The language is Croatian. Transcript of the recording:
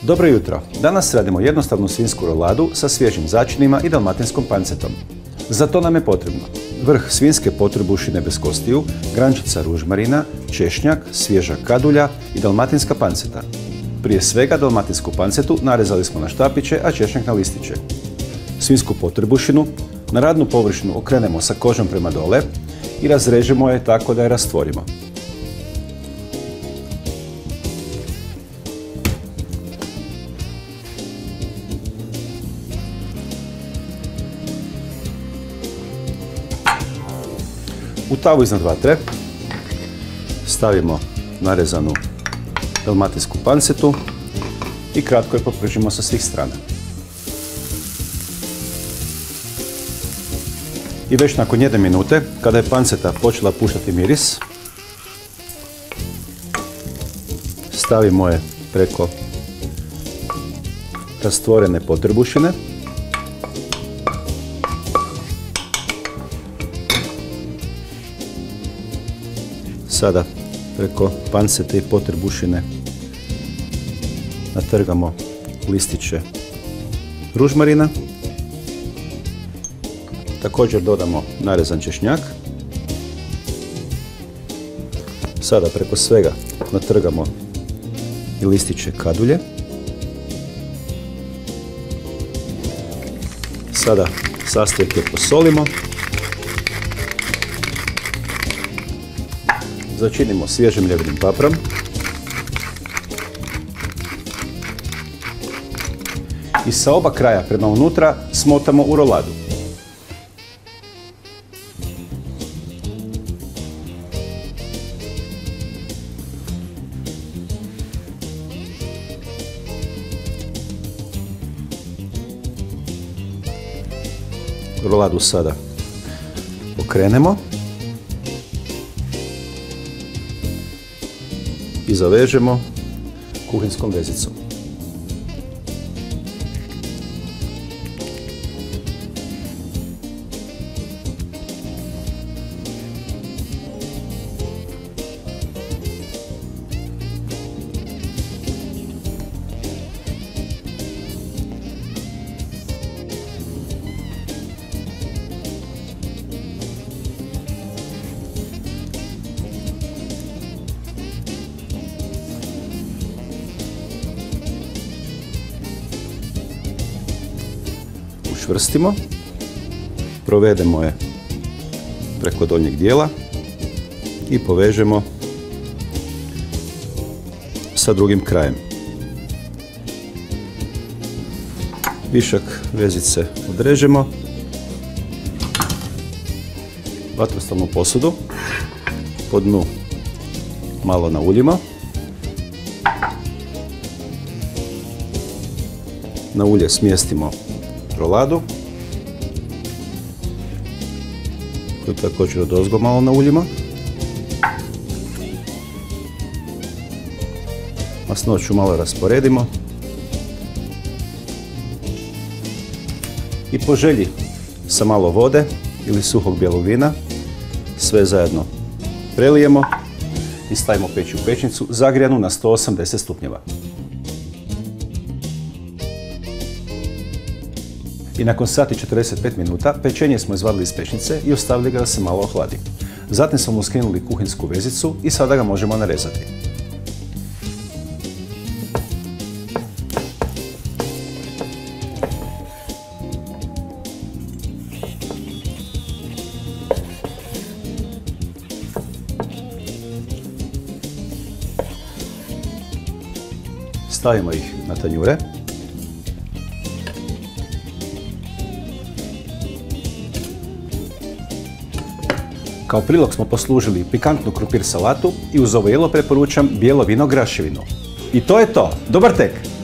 Dobro jutro! Danas radimo jednostavnu svinjsku roladu sa svježim začinima i dalmatinskom pancetom. Za to nam je potrebno vrh svinjske potrbušine bez kostiju, grančica ružmarina, češnjak, svježa kadulja i dalmatinska panceta. Prije svega dalmatinsku pancetu narezali smo na štapiće, a češnjak na listiće. Svinjsku potrbušinu na radnu površinu okrenemo sa kožom prema dole i razrežemo je tako da je rastvorimo. U tavu iznad vatre stavimo narezanu dalmatinsku pancetu i kratko je popržimo sa svih strana. I već nakon 1 minute, kada je panceta počela puštati miris, stavimo je preko rastvorene potrbušine. Sada preko pancete i potrbušine natrgamo listiće ružmarina. Također dodamo narezan češnjak. Sada preko svega natrgamo i listiće kadulje. Sada sastojke posolimo. Začinimo svježim ljevinim paprom. I sa oba kraja prema unutra smotamo u roladu. Roladu sada okrenemo i zavežemo kuhinskom vezicom. Učvrstimo, provedemo je preko donjeg dijela i povežemo sa drugim krajem. Višak vezice odrežemo, vatrostalnu posudu, po dnu malo nauljimo. Na ulje smjestimo roladu, koju također odozgo malo nauljimo. Masnoću malo rasporedimo i po želji sa malo vode ili suhog bijelog vina sve zajedno prelijemo i stavimo peći u pećnicu zagrijanu na 180 stupnjeva. I nakon sat i 45 minuta pečenje smo izvadili iz pećnice i ostavili ga da se malo ohladi. Zatim smo mu skinuli kuhinsku vezicu i sada ga možemo narezati. Stavimo ih na tanjure. Kao prilog smo poslužili pikantnu krumpir salatu i uz ovo jelo preporučam bijelo vino graševinu. I to je to! Dobar tek!